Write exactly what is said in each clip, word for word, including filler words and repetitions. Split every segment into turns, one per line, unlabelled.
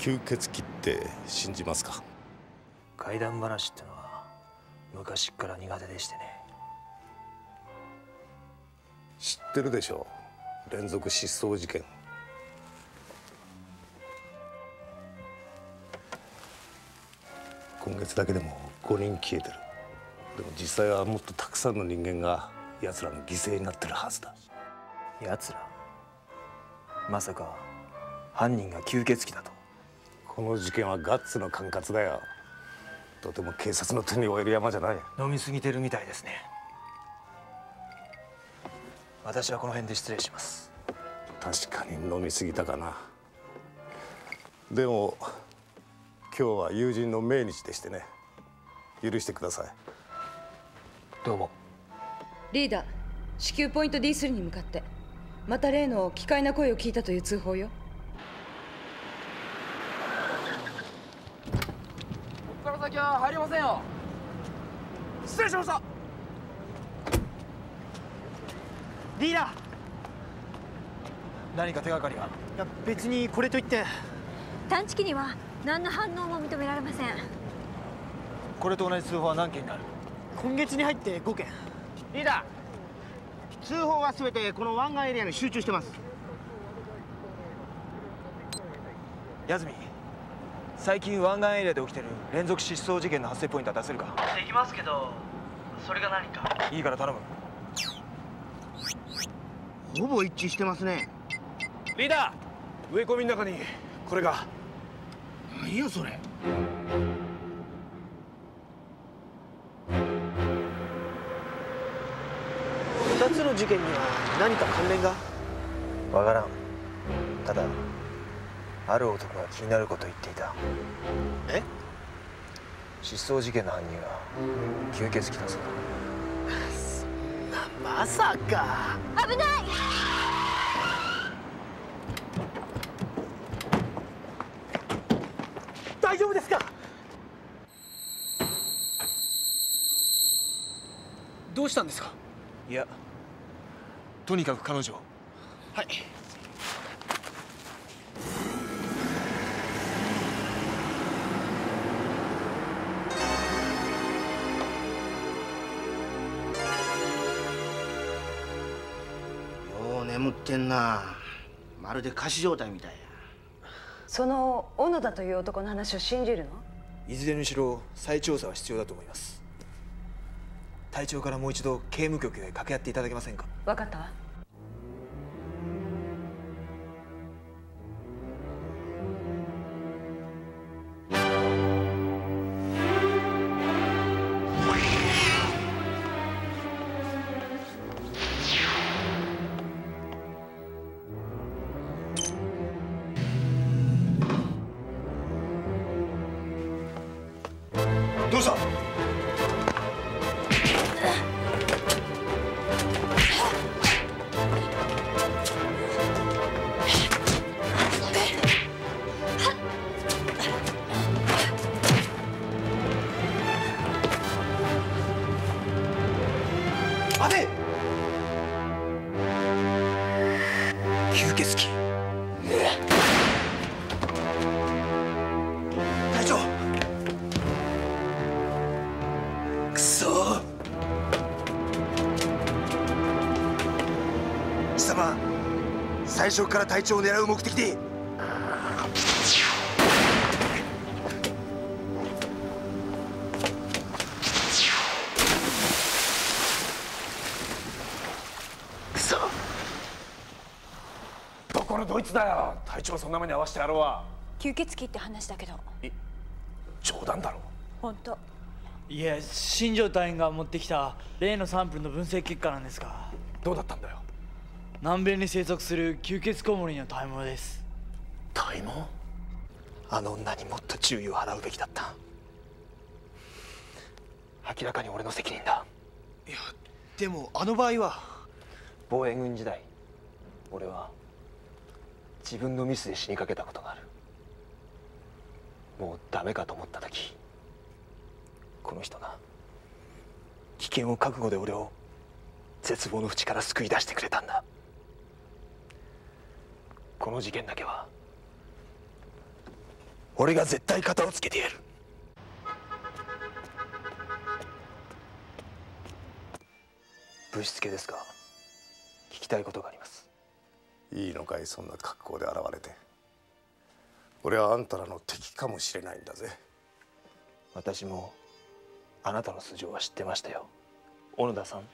吸血鬼って信じますか？
怪談話ってのは昔っから苦手でしてね。
知ってるでしょう、連続失踪事件。今月だけでもごにん消えてる。でも実際はもっとたくさんの人間が奴らの犠牲になってるはずだ。
奴ら、まさか犯人が吸血鬼だと？
この事件はガッツの管轄だよ。とても警察の手に負える山じゃない。
飲みすぎてるみたいですね。私はこの辺で失礼します。
確かに飲みすぎたかな。でも今日は友人の命日でしてね、許してください。
どうも。
リーダー、至急ポイント ディースリー に向かって。また例の奇怪な声を聞いたという通報よ。
ここから先は入りませんよ。失礼しました。
リーダー、
何か手がかりは？
いや別にこれといって。
探知機には何の反応も認められません。
これと同じ通報は何件になる？
今月に入ってごけん。
リーダー、通報は全てこの湾岸エリアに集中してます。
安住、最近湾岸エリアで起きてる連続失踪事件の発生ポイントは出せるか？
できますけど、それが何か。
いいから頼む。
ほぼ一致してますね。
リーダー、植え込みの中にこれが。
何やそれ。
ふたつの事件には何か関連が？
わからん。ただある男が気になることを言っていた。
え？
失踪事件の犯人は吸血鬼だそう
だ。まさか。
危ない。
大丈夫ですか？どうしたんですか？
いや、とにかく彼女を。
はい。
よう眠ってんな。まるで仮死状態みたいや。
その小野田という男の話を信じるの？
いずれにしろ再調査は必要だと思います。隊長からもう一度刑務局へ掛け合っていただけませんか？
分かったわ。
どうした？待て！吸血鬼。隊長。くそ！貴様、最初から隊長を狙う目的で。くそ！
どこのどいつだよ。隊長そんな目に合わせてやろうわ。
吸血鬼って話だけど。
冗談だろ。
本当。
いや、新庄隊員が持ってきた例のサンプルの分析結果なんですが。
どうだったんだよ。
南米に生息する吸血コウモリの体毛です。
体毛？
あの女にもっと注意を払うべきだった。明らかに俺の責任だ。
いやでもあの場合は。
防衛軍時代、俺は自分のミスで死にかけたことがある。もうダメかと思った時、この人が危険を覚悟で俺を絶望の淵から救い出してくれたんだ。この事件だけは俺が絶対片をつけてやる。ぶしつけですが聞きたいことがあります。
いいのかい、そんな格好で現れて。俺はあんたらの敵かもしれないんだぜ。
私もあなたの素性は知ってましたよ、小野田さん。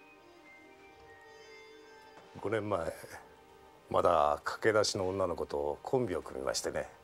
ごねんまえまだ駆け出しの女の子とコンビを組みましてね。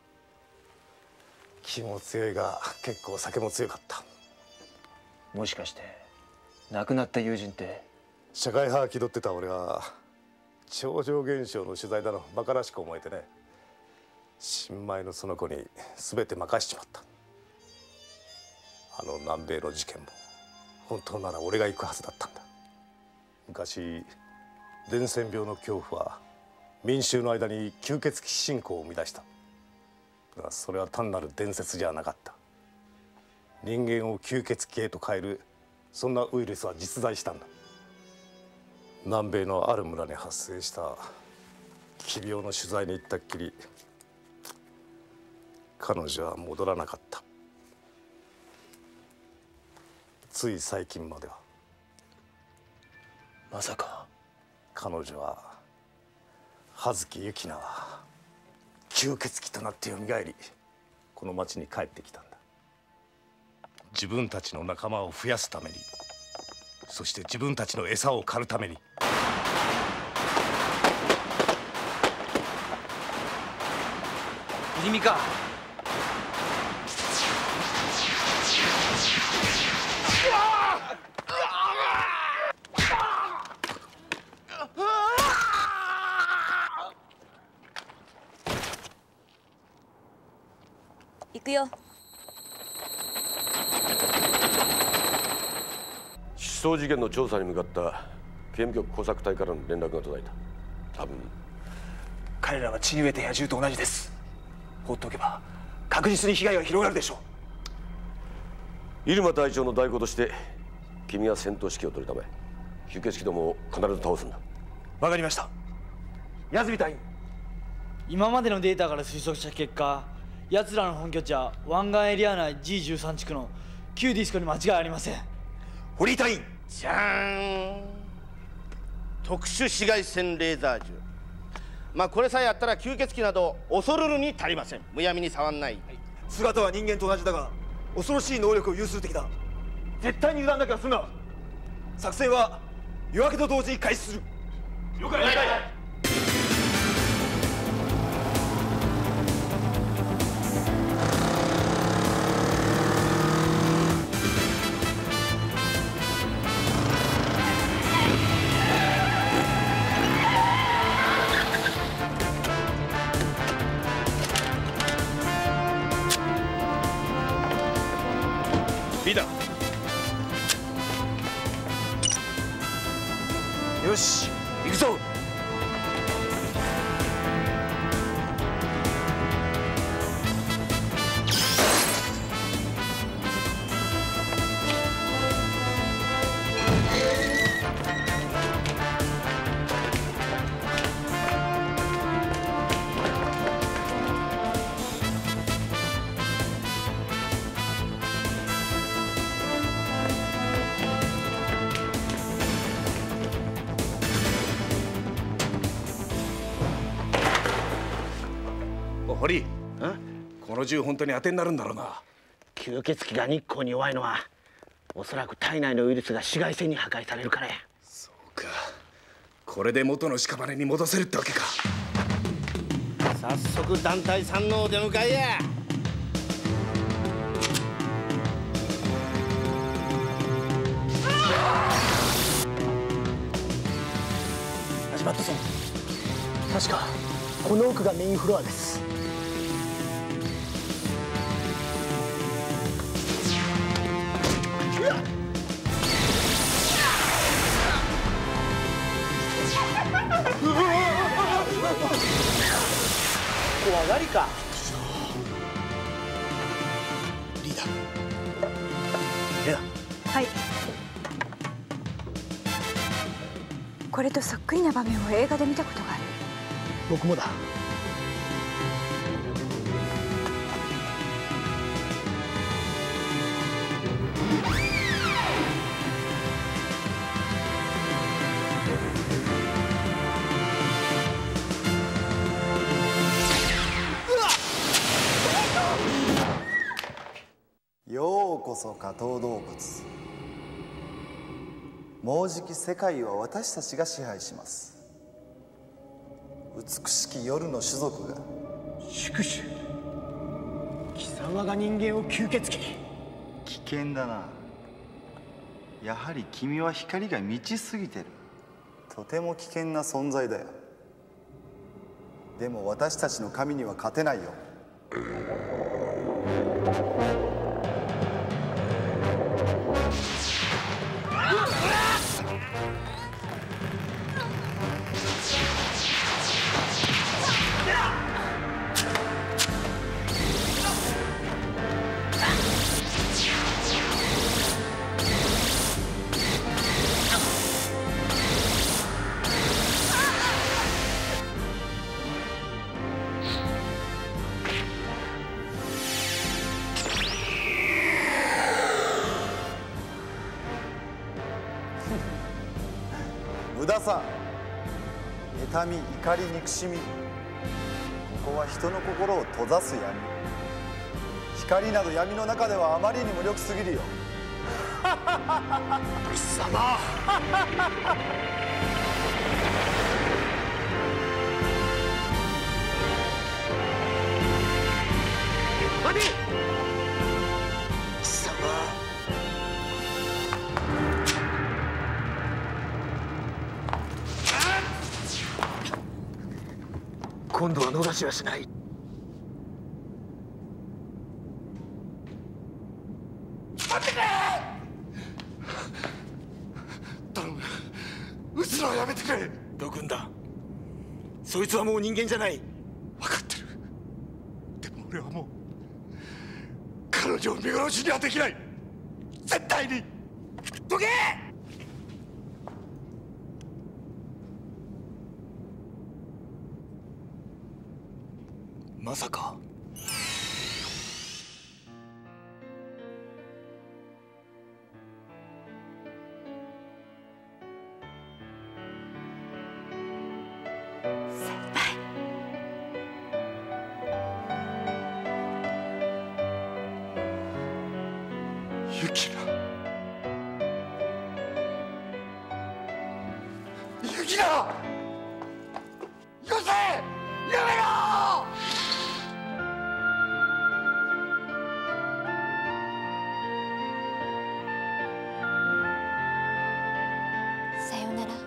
気も強いが結構酒も強かった。
もしかして亡くなった友人って？
社会派気取ってた俺は超常現象の取材だのバカらしく思えてね、新米のその子に全て任しちまった。あの南米の事件も本当なら俺が行くはずだったんだ。昔伝染病の恐怖は民衆の間に吸血鬼信仰を生み出した。だがそれは単なる伝説じゃなかった。人間を吸血鬼へと変えるそんなウイルスは実在したんだ。南米のある村に発生した奇病の取材に行ったっきり彼女は戻らなかった。つい最近までは。
まさか
彼女は葉月由紀奈は吸血鬼となってよみがえりこの町に帰ってきたんだ。自分たちの仲間を増やすために、そして自分たちの餌を狩るために。
不死身か。
行くよ。
失踪事件の調査に向かった刑務局工作隊からの連絡が途絶えた。多分
彼らは血に飢えた野獣と同じです。放っておけば確実に被害が広がるでしょう。
入間隊長の代行として君は戦闘指揮を取るため吸血鬼どもを必ず倒すんだ。
わかりました。安住隊員。
今までのデータから推測した結果、奴らの本拠地は湾岸エリア内 ジーじゅうさん 地区の旧ディスコに間違いありません。
堀井隊員。
じゃーん、特殊紫外線レーザー銃。まあこれさえあったら吸血鬼など恐るるに足りません。むやみに触んない。
姿は人間と同じだが恐ろしい能力を有する敵だ。絶対に油断だけはすんな。作戦は夜明けと同時に開始する。了解。
リーダ
ー。よし、行くぞ。
堀、この銃本当に当てになるんだろうな。
吸血鬼が日光に弱いのはおそらく体内のウイルスが紫外線に破壊されるからや。
そうか、これで元の屍に戻せるってわけか。
早速団体さんのお出迎えや。
始まったぞ。確かこの奥がメインフロアです。
怖がりか。
リーダー。レナ。
はい。これとそっくりな場面を映画で見たことがある。
僕もだ。
こそ下等動物。もうじき世界は私たちが支配します。美しき夜の種族が。
宿主、貴様が人間を吸血鬼に。
危険だな。やはり君は光が満ちすぎてる。とても危険な存在だよ。でも私たちの神には勝てないよ。宇田さん、妬み、怒り、憎しみ、ここは人の心を閉ざす闇。光など闇の中ではあまりに無力すぎるよ。貴様待て！貴様今度は逃しはしない。待ってくれ！頼む、撃つのはやめてくれ。どくんだ。そいつはもう人間じゃない。分かってる。でも俺はもう彼女を見殺しにはできない。絶対にどけ！まさか
先輩。
ユキナ、ユキナ、よせ！やめろ！
さよなら。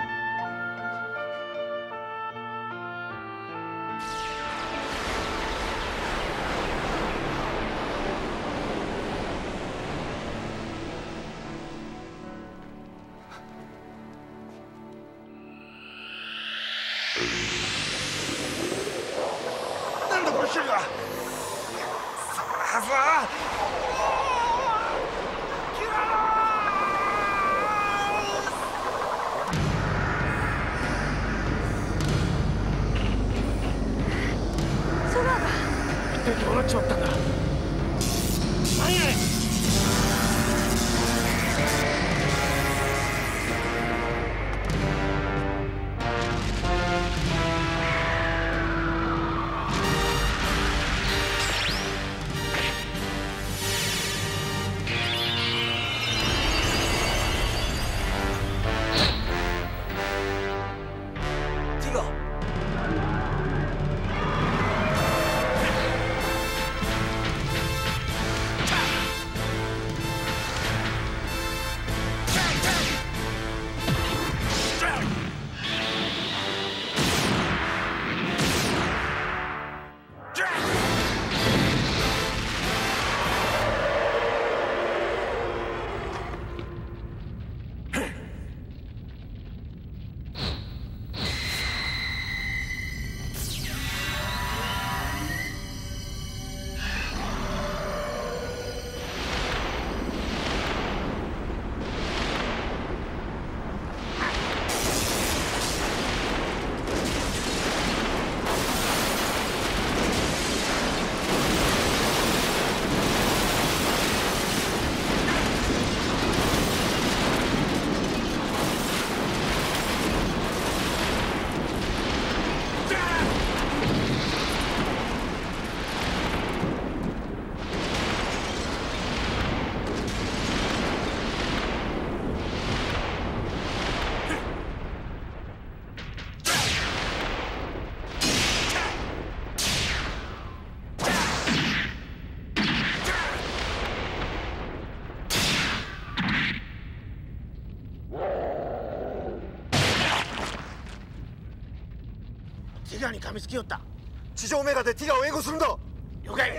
なんだこの人が！さあさあ！一体どうなっちまったんだ。何やねん。
噛みつきよった。
地上メガでティガを援護するんだ。
了解。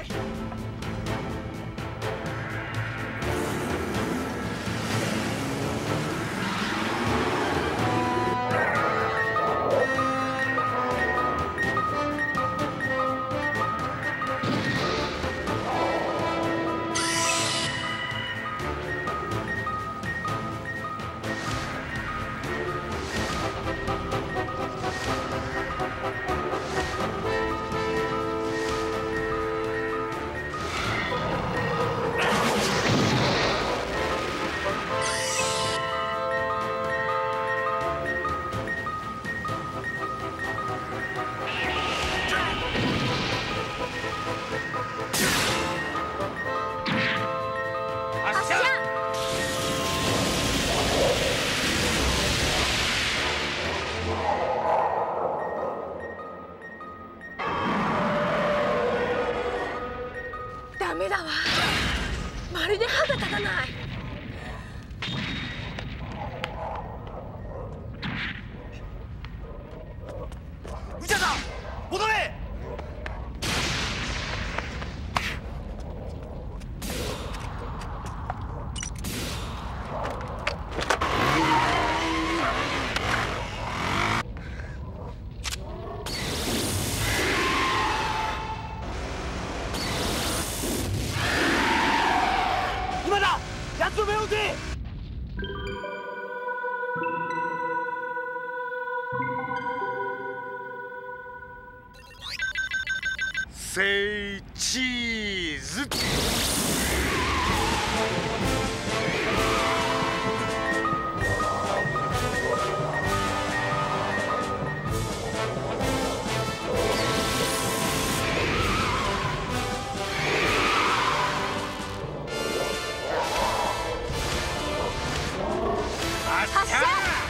ダメだわ。まるで歯が立たない。
ウチャさん、戻れ。今だ、奴の目を撃て。
セイチーズ。
発射。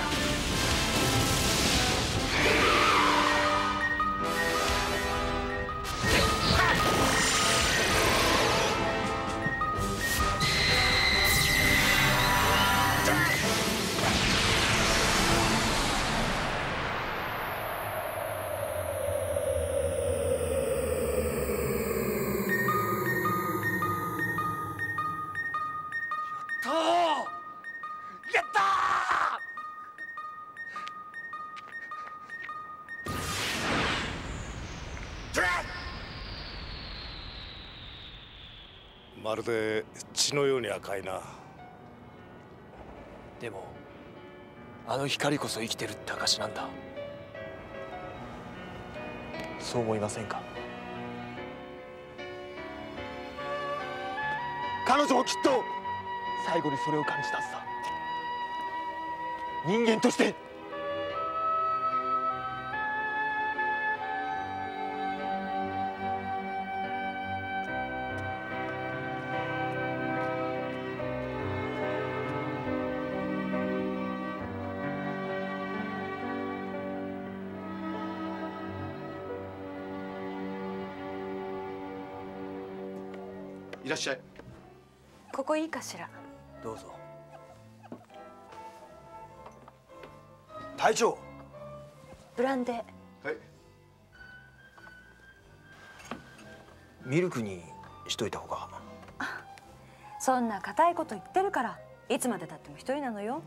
やった
ー。まるで血のように赤いな。
でもあの光こそ生きてるって証なんだ。そう思いませんか？
彼女もきっと最後にそれを感じたはずだ。人間として。
いらっしゃい。
ここいいかしら。
どうぞ。
隊長。
ブランデー。
はい。
ミルクにしといた方が。
そんな固いこと言ってるからいつまでたっても一人なのよ。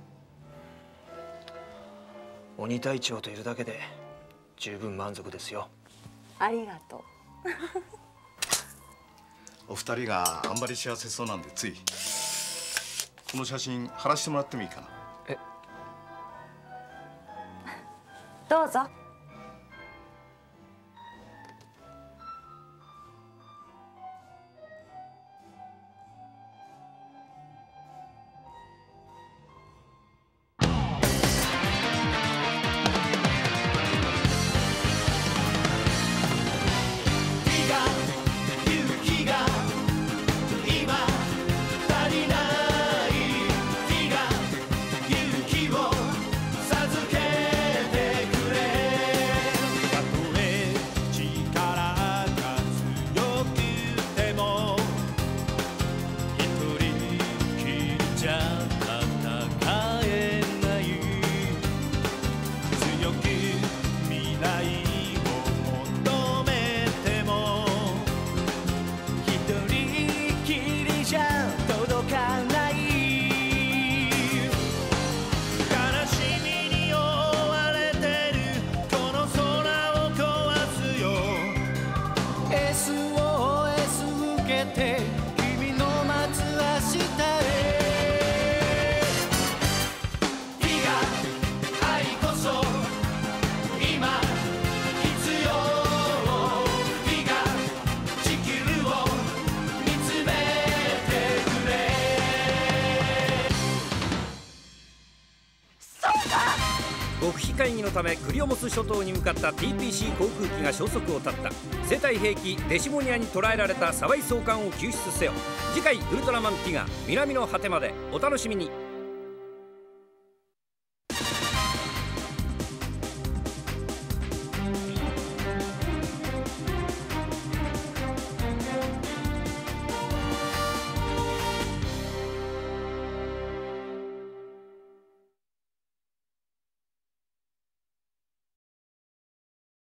鬼隊長といるだけで十分満足ですよ。
ありがとう。
お二人があんまり幸せそうなんでついこの写真貼らせてもらってもいいかな。
え、
どうぞ。
授けてくれて君の待つ明日へ日が愛こそ今必要日が地球を見つめてくれそうだ
極秘会議のためクリオモス諸島に向かった ティーピーシー 航空機が消息を絶った。生体兵器デシモニアに捕らえられたサバイ総監を救出せよ。次回ウルトラマンティガ南の果てまでお楽しみに。